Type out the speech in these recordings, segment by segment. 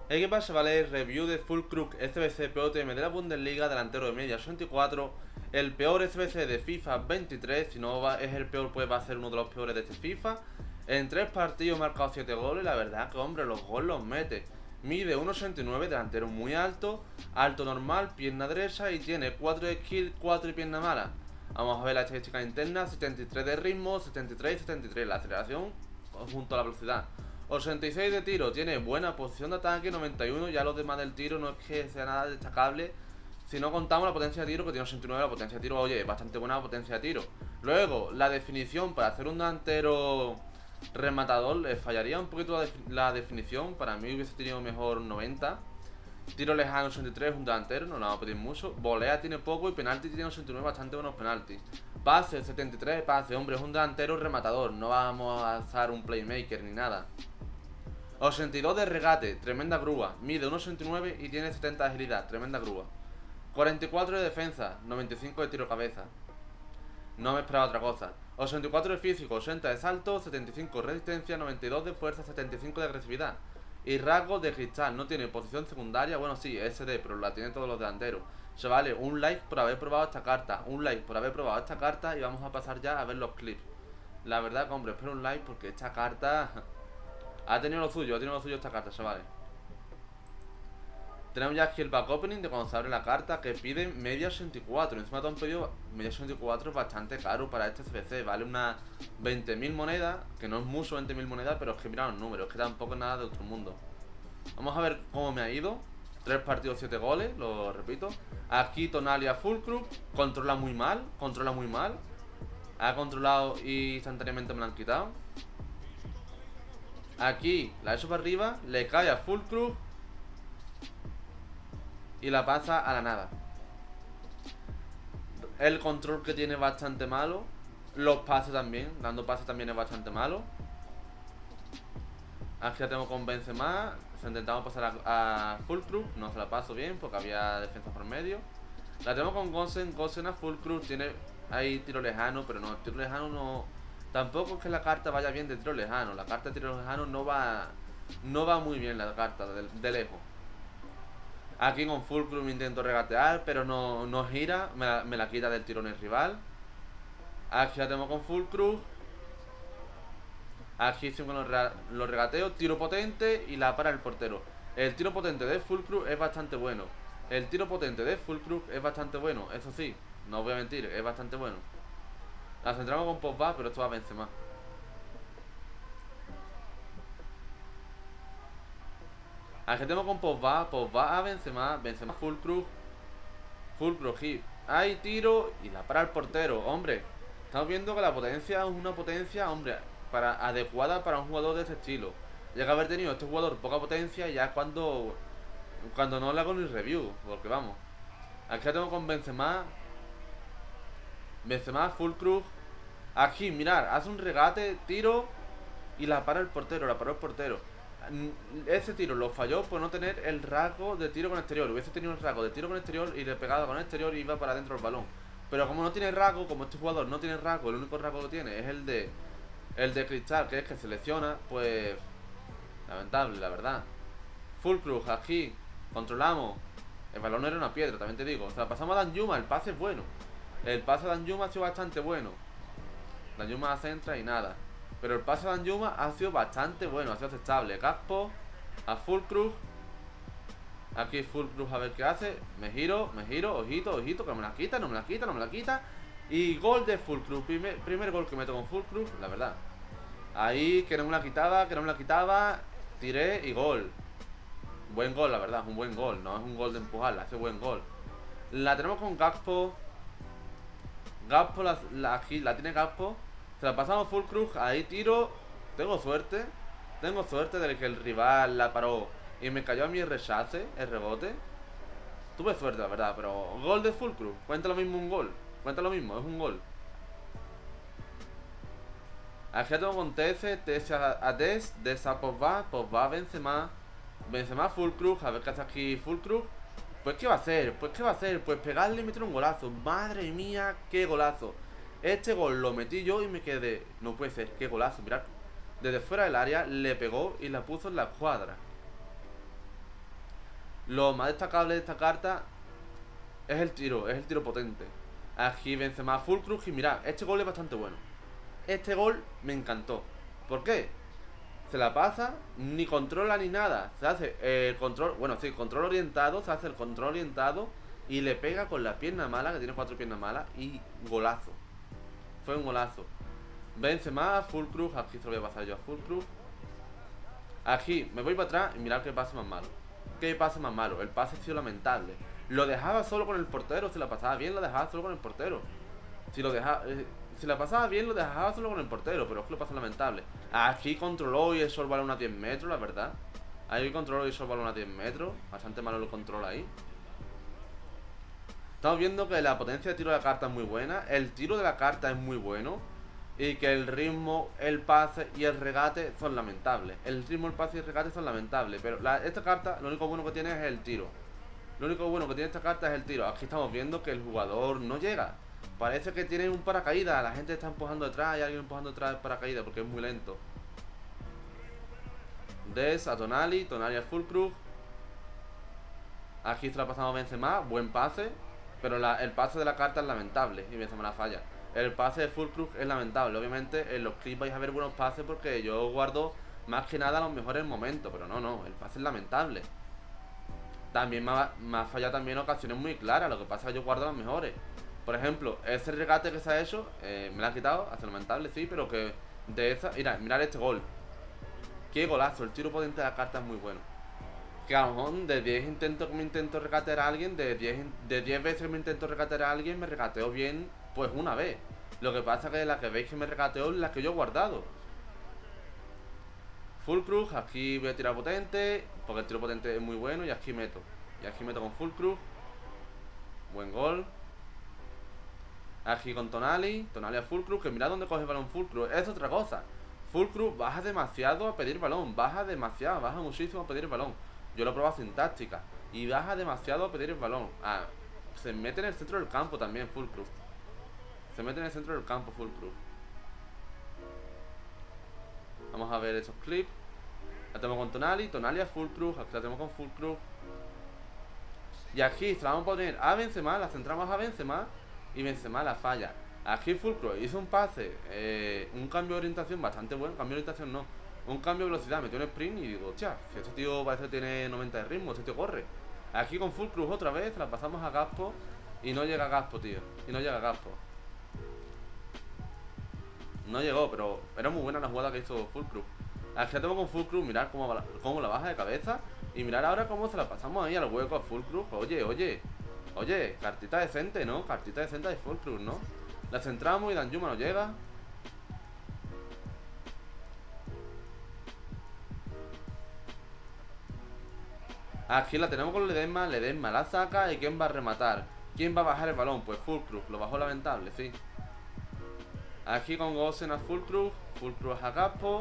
Hey, ¿qué pasa, vale? Review de Füllkrug SBC POTM de la Bundesliga, delantero de media 84. El peor SBC de FIFA 23, si no es el peor, pues va a ser uno de los peores de este FIFA. En 3 partidos marcado 7 goles, la verdad que, hombre, los goles los mete. Mide 1,69, delantero muy alto, alto normal, pierna derecha y tiene 4 de skill, 4 y pierna mala. Vamos a ver la estadística interna: 73 de ritmo, 73 y 73, la aceleración junto a la velocidad. 86 de tiro, tiene buena posición de ataque, 91, ya los demás del tiro no es que sea nada destacable. Si no contamos la potencia de tiro, que tiene 89, la potencia de tiro, oye, bastante buena potencia de tiro. Luego, la definición, para hacer un delantero rematador, le fallaría un poquito la definición, para mí hubiese tenido mejor 90. Tiro lejano 83, un delantero, no le vamos a pedir mucho. Volea tiene poco y penalti tiene 89, bastante buenos penaltis. Pase 73, pase, hombre, es un delantero rematador, no vamos a hacer un playmaker ni nada. 82 de regate, tremenda grúa, mide 1,69 y tiene 70 de agilidad, tremenda grúa. 44 de defensa, 95 de tiro cabeza. No me esperaba otra cosa. 84 de físico, 80 de salto, 75 de resistencia, 92 de fuerza, 75 de agresividad. Y rasgos de cristal, no tiene posición secundaria, bueno sí, SD, pero la tienen todos los delanteros. Chavales, un like por haber probado esta carta, un like por haber probado esta carta y vamos a pasar ya a ver los clips. La verdad que, hombre, espero un like porque esta carta ha tenido lo suyo esta carta, chavales. Tenemos ya aquí el back opening de cuando se abre la carta, que piden media 84. Encima te han pedido media 84, es bastante caro para este CBC. Vale unas 20.000 monedas, que no es mucho 20.000 monedas, pero es que mira los números, es que tampoco es nada de otro mundo. Vamos a ver cómo me ha ido. 3 partidos, 7 goles, lo repito. Aquí Tonali a Füllkrug, controla muy mal, Ha controlado y instantáneamente me lo han quitado. Aquí la he hecho para arriba, le cae a Füllkrug y la pasa a la nada. El control que tiene es bastante malo. Los pases también, dando pases también es bastante malo. Aquí la tengo con Benzema. Intentamos pasar a Füllkrug, no se la paso bien porque había defensa por medio. La tengo con Gosens, Gosens a Füllkrug. Tiene ahí tiro lejano, pero no, el tiro lejano no. Tampoco es que la carta vaya bien de tiro lejano. La carta de tiro lejano no va muy bien, la carta de lejos. Aquí con Füllkrug me intento regatear, pero no gira, me la quita del tirón el rival. Aquí la tengo con Füllkrug. Aquí siempre lo regateo, tiro potente y la para el portero. El tiro potente de Füllkrug es bastante bueno. Eso sí, no os voy a mentir, es bastante bueno. La centramos con Pogba, pero esto va a Benzema. Aquí tenemos con Pogba a Benzema Füllkrug hit. Hay tiro y la para el portero, hombre. Estamos viendo que la potencia es una potencia, hombre, adecuada para un jugador de este estilo. Llega a haber tenido este jugador poca potencia ya es cuando no le hago ni review, porque vamos. Aquí la tengo con Benzema Füllkrug. Aquí, mirar, hace un regate, tiro y la para el portero, Ese tiro lo falló por no tener el rasgo de tiro con exterior. Hubiese tenido el rasgo de tiro con exterior y le pegaba con exterior y iba para adentro el balón. Pero como no tiene rasgo, como este jugador no tiene rasgo, el único rasgo que tiene es el de cristal, que es que selecciona, pues lamentable, la verdad. Füllkrug aquí, controlamos. El balón no era una piedra, también te digo. O sea, pasamos a Danjuma, el pase es bueno. El pase de Danjuma ha sido bastante bueno. Danjuma centra y nada. Pero el pase de Danjuma ha sido bastante bueno, ha sido aceptable. Gakpo a Füllkrug. Aquí Füllkrug a ver qué hace. Me giro, ojito, que no me la quita. Y gol de Füllkrug. Primer gol que meto con Füllkrug, la verdad. Ahí, que no me la quitaba. Tiré y gol. Buen gol, la verdad, es un buen gol. No es un gol de empujarla, hace buen gol. La tenemos con Gakpo. Aquí la tiene Gakpo. Se la pasamos a Füllkrug, ahí tiro. Tengo suerte de que el rival la paró y me cayó a mí el rechace, el rebote. Tuve suerte, la verdad, pero gol de Füllkrug. Cuenta lo mismo un gol. Es un gol. Aquí la tengo con TS a Des a Pogba Benzema Füllkrug, a ver qué hace aquí Füllkrug. Pues ¿qué va a hacer? Pues pegarle y meter un golazo. Madre mía, qué golazo. Este gol lo metí yo y me quedé. No puede ser, qué golazo, mirad. Desde fuera del área le pegó y la puso en la cuadra. Lo más destacable de esta carta es el tiro potente. Aquí Benzema full cruz y mirad, este gol es bastante bueno. Este gol me encantó. ¿Por qué? Se la pasa, ni controla ni nada. Se hace el control, bueno, sí, control orientado. Se hace el control orientado y le pega con la pierna mala, que tiene 4 piernas malas. Y golazo. Fue un golazo. Benzema full cruz, aquí se lo voy a pasar yo a full cruz. Aquí me voy para atrás y mirad qué pase más malo. ¿Qué pase más malo? El pase ha sido lamentable. Lo dejaba solo con el portero. Si la pasaba bien, lo dejaba solo con el portero. Si la pasaba bien, lo dejaba solo con el portero. Pero es que lo pasa lamentable. Aquí controló y echó el balón a 10 metros, la verdad. Ahí controló y echó el balón a 10 metros. Bastante malo el control ahí. Estamos viendo que la potencia de tiro de la carta es muy buena. El tiro de la carta es muy bueno. Y que el ritmo, el pase y el regate son lamentables. El ritmo, el pase y el regate son lamentables. Pero esta carta, lo único bueno que tiene es el tiro. Lo único bueno que tiene esta carta es el tiro. Aquí estamos viendo que el jugador no llega. Parece que tiene un paracaídas. La gente está empujando detrás. Hay alguien empujando detrás del paracaídas porque es muy lento. Des a Tonali. Tonali a full cruz. Aquí se la pasamos a Benzema. Buen pase. Pero el pase de la carta es lamentable. Y Benzema la falla. El pase de full cruz es lamentable. Obviamente en los clips vais a ver buenos pases porque yo guardo más que nada los mejores momentos. Pero no. El pase es lamentable. También me ha fallado también ocasiones muy claras. Lo que pasa es que yo guardo las mejores. Por ejemplo, ese regate que se ha hecho, me lo ha quitado, hace lamentable, sí, pero que de esa... Mirad este gol. Qué golazo, el tiro potente de la carta es muy bueno. Que a lo mejor de 10 intentos que me intento regatear a alguien, de 10 veces que me intento regatear a alguien, me regateo bien, pues una vez. Lo que pasa es que la que veis que me regateo es la que yo he guardado. Full cruz, aquí voy a tirar potente, porque el tiro potente es muy bueno y aquí meto. Y aquí meto con full cruz. Buen gol. Aquí con Tonali a full cruz, que mirad dónde coge el balón full cruz. Es otra cosa. Full cruz baja demasiado a pedir balón. Baja muchísimo a pedir el balón. Yo lo he probado sin táctica. Y baja demasiado a pedir el balón. Se mete en el centro del campo también full cruz. Se mete en el centro del campo full cruz. Vamos a ver esos clips. La tenemos con Tonali a full cruz. Aquí la tenemos con full cruz. Y aquí se la vamos a poner a Benzema. La centramos a Benzema. Y Benzema la falla. Aquí full cruz hizo un pase, un cambio de orientación bastante bueno. Cambio de orientación no, un cambio de velocidad, metió un sprint y digo, hostia, si este tío parece que tiene 90 de ritmo, este tío corre. Aquí con full cruz otra vez, la pasamos a Gaspo. Y no llega Gaspo, tío. Y no llega Gaspo. No llegó, pero era muy buena la jugada que hizo full cruz. Aquí la tengo con full cruz, mirad cómo la baja de cabeza. Y mirad ahora cómo se la pasamos ahí al hueco a full cruz. Oye, cartita decente, ¿no? Cartita decente de full cruz, ¿no? La centramos y Danjuma no llega. Aquí la tenemos con Ledesma la saca. ¿Y quién va a rematar? ¿Quién va a bajar el balón? Pues full cruz, lo bajó lamentable, sí. Aquí con Gosen a full cruz a Gaspo.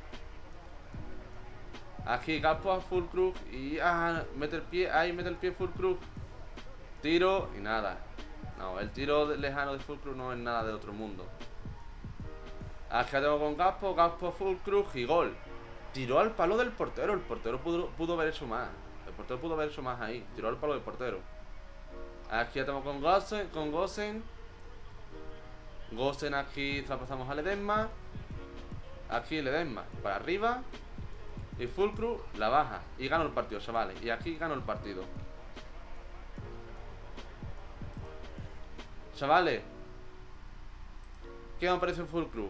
Aquí Gaspo a full cruz. Y mete el pie, mete el pie full cruz. Tiro y nada. No, el tiro lejano de full cruz no es nada de otro mundo. Aquí tengo con Gaspo full cruz y gol. Tiró al palo del portero. El portero pudo haber hecho más. El portero pudo haber hecho más ahí. Tiró al palo del portero. Aquí ya tengo con Gosen. Gosen aquí se la pasamos a Ledesma. Aquí Ledesma para arriba. Y full cruz la baja. Y gano el partido, chavales. Y aquí gano el partido. Chavales, ¿qué me parece full cruz?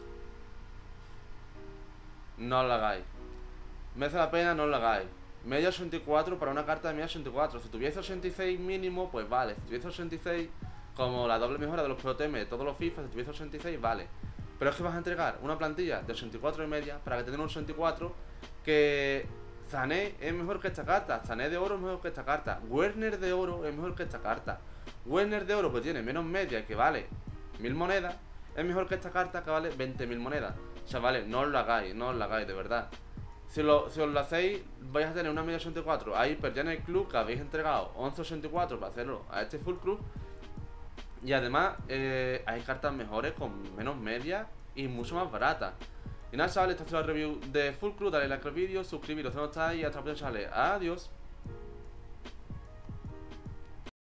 No lo hagáis. Merece la pena, no lo hagáis. Media 84 para una carta de media 84. Si tuviese 86 mínimo, pues vale. Si tuviese 86, como la doble mejora de los POTM de todos los FIFA, si tuviese 86, vale. Pero es que vas a entregar una plantilla de 84 y media para que te den un 84. Que Sané es mejor que esta carta. Sané de oro es mejor que esta carta. Werner de oro es mejor que esta carta. Werner de oro, que tiene menos media, que vale 1000 monedas, es mejor que esta carta, que vale 20.000 monedas. Chavales, no os lo hagáis, de verdad. Si os lo hacéis, vais a tener una media 84. Ahí perdí en el club que habéis entregado 11.84 para hacerlo a este full club. Y además, hay cartas mejores con menos media y mucho más baratas. Y nada, chavales, esta ha sido la review de full club. Dale like al vídeo, suscribiros si no estáis y hasta la próxima, chavales. Adiós.